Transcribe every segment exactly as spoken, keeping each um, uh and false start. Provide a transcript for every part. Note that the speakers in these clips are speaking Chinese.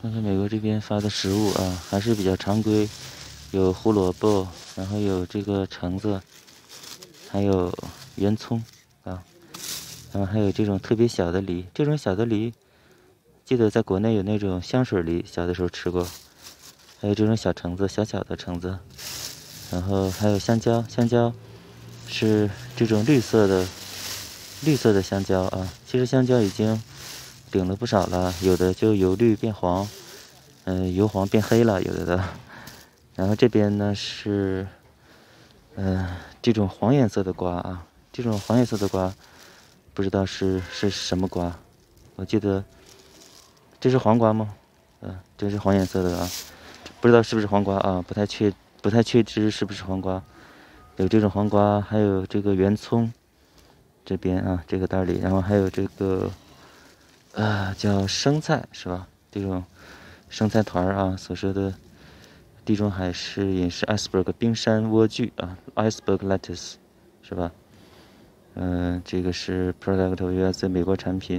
看看美国这边发的食物啊，还是比较常规，有胡萝卜，然后有这个橙子，还有圆葱啊，然后还有这种特别小的梨。这种小的梨，记得在国内有那种香水梨，小的时候吃过。还有这种小橙子，小小的橙子，然后还有香蕉，香蕉是这种绿色的，绿色的香蕉啊。其实香蕉已经顶了不少了，有的就由绿变黄，嗯、呃，由黄变黑了，有的的。然后这边呢是，嗯、呃，这种黄颜色的瓜啊，这种黄颜色的瓜，不知道是是什么瓜，我记得这是黄瓜吗？嗯、呃，这是黄颜色的啊，不知道是不是黄瓜啊，不太确不太确知是不是黄瓜。有这种黄瓜，还有这个圆葱，这边啊这个袋里，然后还有这个。啊，叫生菜是吧？这种生菜团啊，所说的地中海式饮食 iceberg 冰山莴苣啊 ，iceberg lettuce 是吧？嗯、呃，这个是 product of U S A 美国产品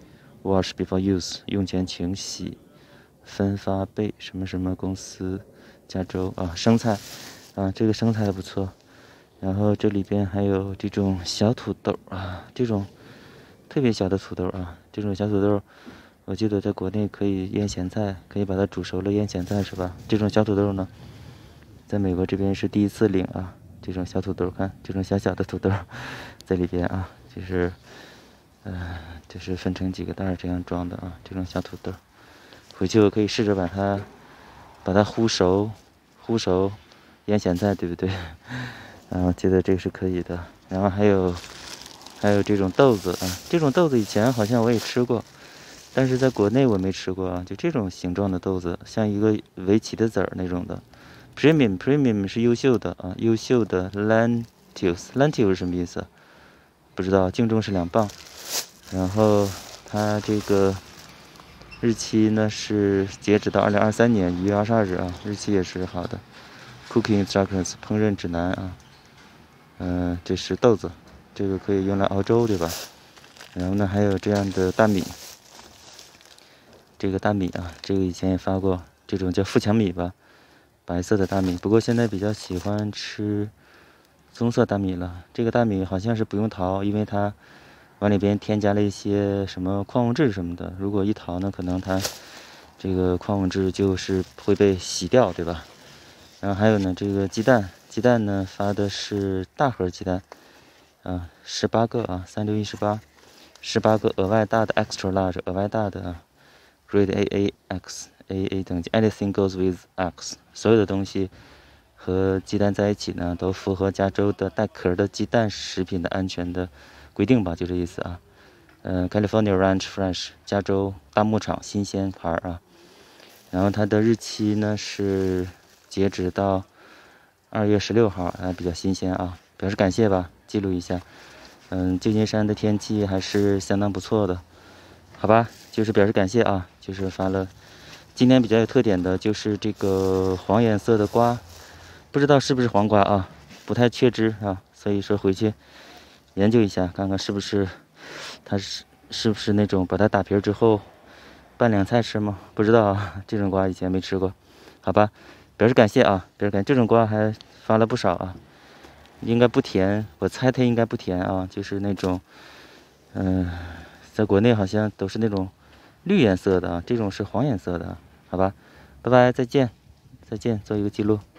，wash before use 用前清洗，分发被什么什么公司，加州啊，生菜啊，这个生菜还不错。然后这里边还有这种小土豆啊，这种。特别小的土豆啊，这种小土豆，我记得在国内可以腌咸菜，可以把它煮熟了腌咸菜是吧？这种小土豆呢，在美国这边是第一次领啊，这种小土豆，看这种小小的土豆，在里边啊，就是，呃，就是分成几个袋这样装的啊，这种小土豆，回去我可以试着把它，把它烀熟，烀熟，腌咸菜，对不对？然后觉得这个是可以的，然后还有。还有这种豆子啊，这种豆子以前好像我也吃过，但是在国内我没吃过啊。就这种形状的豆子，像一个围棋的子儿那种的。Premium Premium 是优秀的啊，优秀的 Lentils Lentil 是什么意思？不知道，净重是两磅。然后它这个日期呢是截止到二零二三年一月二十二日啊，日期也是好的。Cooking Instructions 烹饪指南啊，嗯、呃，这是豆子。这个可以用来熬粥，对吧？然后呢，还有这样的大米，这个大米啊，这个以前也发过，这种叫富强米吧，白色的大米。不过现在比较喜欢吃棕色大米了。这个大米好像是不用淘，因为它往里边添加了一些什么矿物质什么的。如果一淘呢，可能它这个矿物质就是会被洗掉，对吧？然后还有呢，这个鸡蛋，鸡蛋呢发的是大盒鸡蛋。啊，十八个啊，三六一十八，十八个额外大的 extra large 额外大的啊 ，grade A A X A A 等级 ，anything goes with X， 所有的东西和鸡蛋在一起呢，都符合加州的带壳的鸡蛋食品的安全的规定吧，就这意思啊。嗯、呃、，California Ranch Fresh， 加州大牧场新鲜牌啊。然后它的日期呢是截止到二月十六号，啊，比较新鲜啊，表示感谢吧。记录一下，嗯，旧金山的天气还是相当不错的，好吧，就是表示感谢啊，就是发了。今天比较有特点的就是这个黄颜色的瓜，不知道是不是黄瓜啊，不太确知啊，所以说回去研究一下，看看是不是它是是不是那种把它打皮之后拌凉菜吃吗？不知道啊，这种瓜以前没吃过，好吧，表示感谢啊，表示感谢，这种瓜还发了不少啊。应该不甜，我猜它应该不甜啊，就是那种，嗯、呃，在国内好像都是那种绿颜色的啊，这种是黄颜色的，好吧，拜拜，再见，再见，做一个记录。